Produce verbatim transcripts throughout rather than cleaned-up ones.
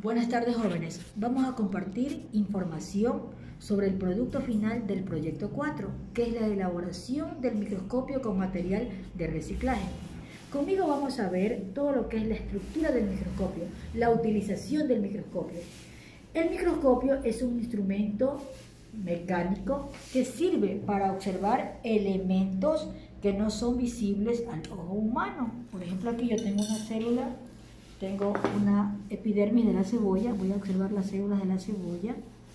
Buenas tardes, jóvenes. Vamos a compartir información sobre el producto final del proyecto cuatro, que es la elaboración del microscopio con material de reciclaje. Conmigo vamos a ver todo lo que es la estructura del microscopio, la utilización del microscopio. El microscopio es un instrumento mecánico que sirve para observar elementos que no son visibles al ojo humano. Por ejemplo, aquí yo tengo una célula, tengo una epidermis de la cebolla, voy a observar las células de la cebolla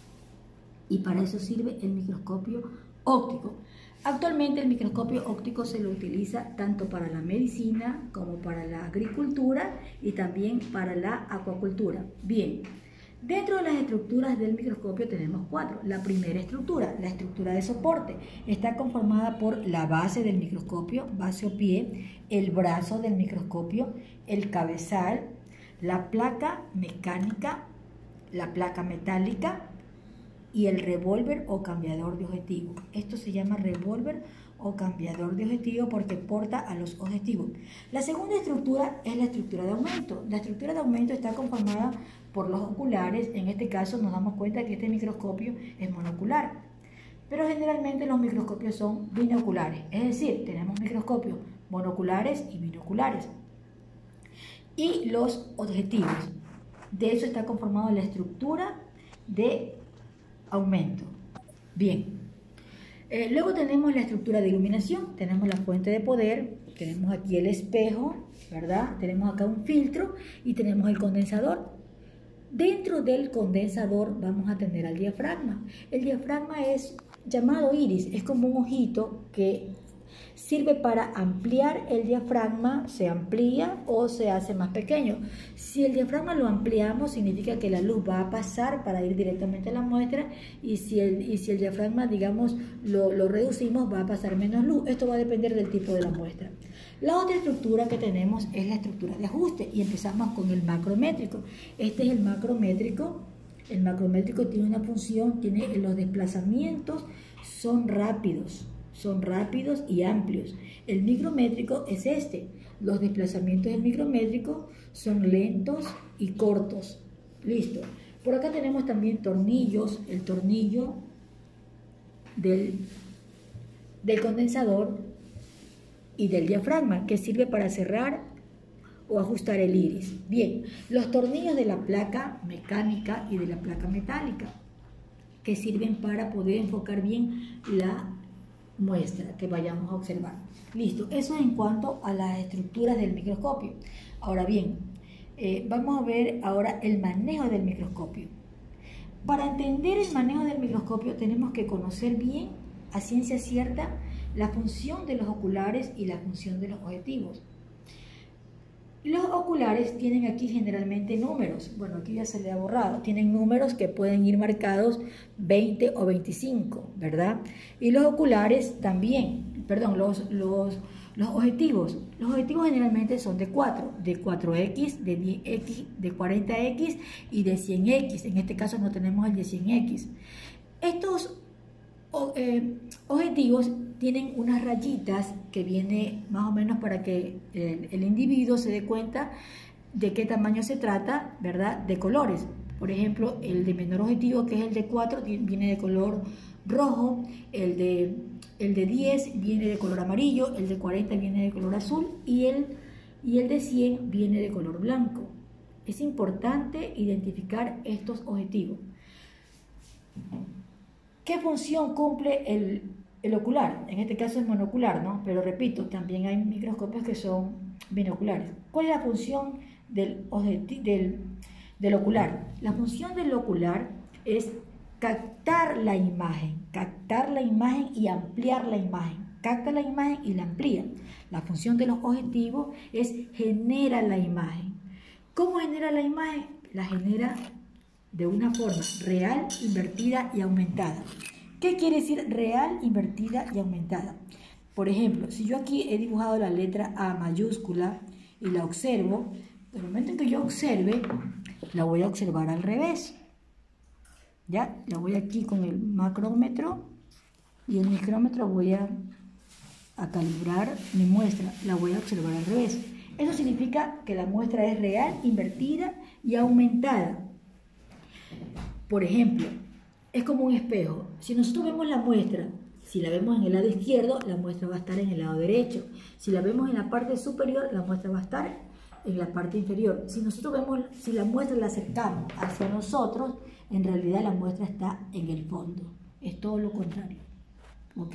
y para eso sirve el microscopio óptico. Actualmente el microscopio óptico se lo utiliza tanto para la medicina como para la agricultura y también para la acuacultura. Bien, dentro de las estructuras del microscopio tenemos cuatro. La primera estructura, la estructura de soporte, está conformada por la base del microscopio, base o pie, el brazo del microscopio, el cabezal, la placa mecánica, la placa metálica y el revólver o cambiador de objetivo. Esto se llama revólver o cambiador de objetivo porque porta a los objetivos. La segunda estructura es la estructura de aumento. La estructura de aumento está conformada por los oculares. En este caso nos damos cuenta que este microscopio es monocular, pero generalmente los microscopios son binoculares, es decir, tenemos microscopios monoculares y binoculares. Y los objetivos, de eso está conformada la estructura de aumento. Bien, eh, luego tenemos la estructura de iluminación, tenemos la fuente de poder, tenemos aquí el espejo, ¿verdad? Tenemos acá un filtro y tenemos el condensador. Dentro del condensador vamos a tener al diafragma. El diafragma es llamado iris, es como un ojito que sirve para ampliar el diafragma, se amplía o se hace más pequeño. Si el diafragma lo ampliamos, significa que la luz va a pasar para ir directamente a la muestra, y si el, y si el diafragma, digamos, lo, lo reducimos, va a pasar menos luz. Esto va a depender del tipo de la muestra. La otra estructura que tenemos es la estructura de ajuste y empezamos con el macrométrico. Este es el macrométrico. El macrométrico tiene una función, tiene los desplazamientos, son rápidos. Son rápidos y amplios. El micrométrico es este. Los desplazamientos del micrométrico son lentos y cortos. Listo. Por acá tenemos también tornillos. El tornillo del, del condensador y del diafragma, que sirve para cerrar o ajustar el iris. Bien, los tornillos de la placa mecánica y de la placa metálica, que sirven para poder enfocar bien la muestra que vayamos a observar. Listo, eso en cuanto a las estructuras del microscopio. Ahora bien, eh, vamos a ver ahora el manejo del microscopio. Para entender el manejo del microscopio tenemos que conocer bien, a ciencia cierta, la función de los oculares y la función de los objetivos. Los oculares tienen aquí generalmente números. Bueno, aquí ya se le ha borrado. Tienen números que pueden ir marcados veinte o veinticinco, ¿verdad? Y los oculares también, perdón, los, los, los objetivos. Los objetivos generalmente son de cuatro, de cuatro equis, de diez equis, de cuarenta equis y de cien equis. En este caso no tenemos el de cien equis. Estos eh, objetivos tienen unas rayitas que viene más o menos para que el, el individuo se dé cuenta de qué tamaño se trata, ¿verdad? De colores. Por ejemplo, el de menor objetivo, que es el de cuatro, viene de color rojo, el de, el de diez viene de color amarillo, el de cuarenta viene de color azul y el, y el de cien viene de color blanco. Es importante identificar estos objetivos. ¿Qué función cumple el El ocular? En este caso es monocular, ¿no? Pero repito, también hay microscopios que son binoculares. ¿Cuál es la función del, del, del ocular? La función del ocular es captar la imagen, captar la imagen y ampliar la imagen. Capta la imagen y la amplía. La función de los objetivos es genera la imagen. ¿Cómo genera la imagen? La genera de una forma real, invertida y aumentada. ¿Qué quiere decir real, invertida y aumentada? Por ejemplo, si yo aquí he dibujado la letra A mayúscula y la observo, en el momento en que yo observe, la voy a observar al revés. ¿Ya? La voy aquí con el macrómetro y el micrómetro voy a, a calibrar mi muestra, la voy a observar al revés. Eso significa que la muestra es real, invertida y aumentada. Por ejemplo, es como un espejo. Si nosotros vemos la muestra, si la vemos en el lado izquierdo, la muestra va a estar en el lado derecho. Si la vemos en la parte superior, la muestra va a estar en la parte inferior. Si nosotros vemos, si la muestra la acercamos hacia nosotros, en realidad la muestra está en el fondo. Es todo lo contrario. Ok.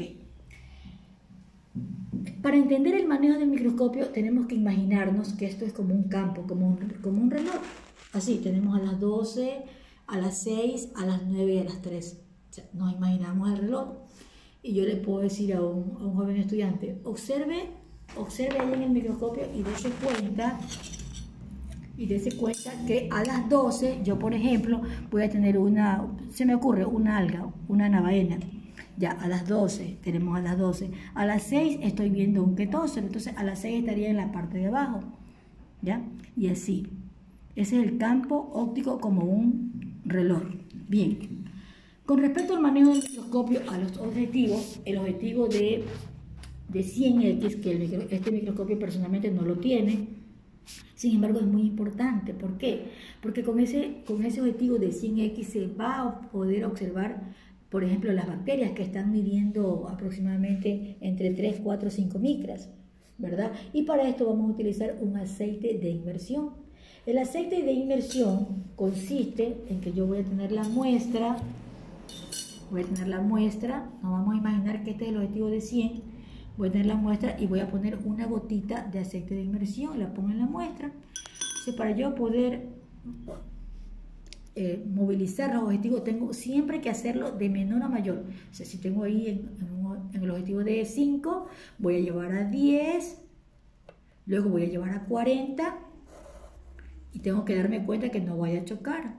Para entender el manejo del microscopio tenemos que imaginarnos que esto es como un campo, como un, como un reloj. Así, tenemos a las doce, a las seis, a las nueve y a las tres. O sea, nos imaginamos el reloj. Y yo le puedo decir a un, a un joven estudiante, observe, observe ahí en el microscopio y dése cuenta, y dése cuenta que a las doce, yo por ejemplo, voy a tener una, se me ocurre, una alga, una navaena. Ya, a las doce, tenemos a las doce. A las seis estoy viendo un ketócero, entonces a las seis estaría en la parte de abajo. ¿Ya? Y así. Ese es el campo óptico como un reloj. Bien. Con respecto al manejo del microscopio a los objetivos, el objetivo de, de cien equis, que el micro, este microscopio personalmente no lo tiene, sin embargo es muy importante. ¿Por qué? Porque con ese, con ese objetivo de cien equis se va a poder observar, por ejemplo, las bacterias que están midiendo aproximadamente entre tres, cuatro, cinco micras, ¿verdad? Y para esto vamos a utilizar un aceite de inmersión. El aceite de inmersión consiste en que yo voy a tener la muestra, voy a tener la muestra, nos vamos a imaginar que este es el objetivo de cien, voy a tener la muestra y voy a poner una gotita de aceite de inmersión, la pongo en la muestra. Entonces, para yo poder eh, movilizar los objetivos, tengo siempre que hacerlo de menor a mayor. O sea, si tengo ahí en, en, en el objetivo de cinco, voy a llevar a diez, luego voy a llevar a cuarenta y tengo que darme cuenta que no vaya a chocar.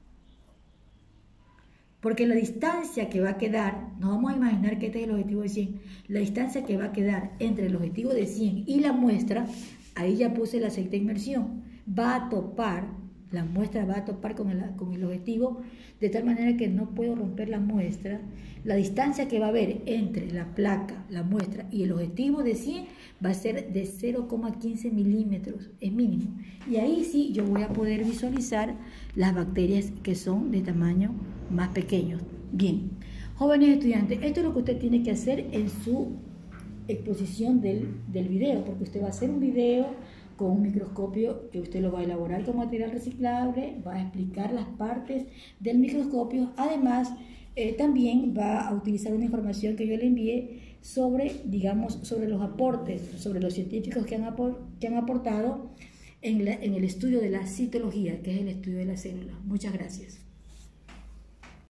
Porque la distancia que va a quedar, nos vamos a imaginar que este es el objetivo de cien, la distancia que va a quedar entre el objetivo de cien y la muestra, ahí ya puse el aceite de inmersión, va a topar, la muestra va a topar con el, con el objetivo, de tal manera que no puedo romper la muestra. La distancia que va a haber entre la placa, la muestra y el objetivo de cien va a ser de cero coma quince milímetros, es mínimo. Y ahí sí yo voy a poder visualizar las bacterias que son de tamaño más pequeño. Bien, jóvenes estudiantes, esto es lo que usted tiene que hacer en su exposición del, del video, porque usted va a hacer un video con un microscopio que usted lo va a elaborar con material reciclable, va a explicar las partes del microscopio, además eh, también va a utilizar una información que yo le envié sobre, digamos, sobre los aportes, sobre los científicos que han, apor que han aportado en, la, en el estudio de la citología, que es el estudio de las células. Muchas gracias.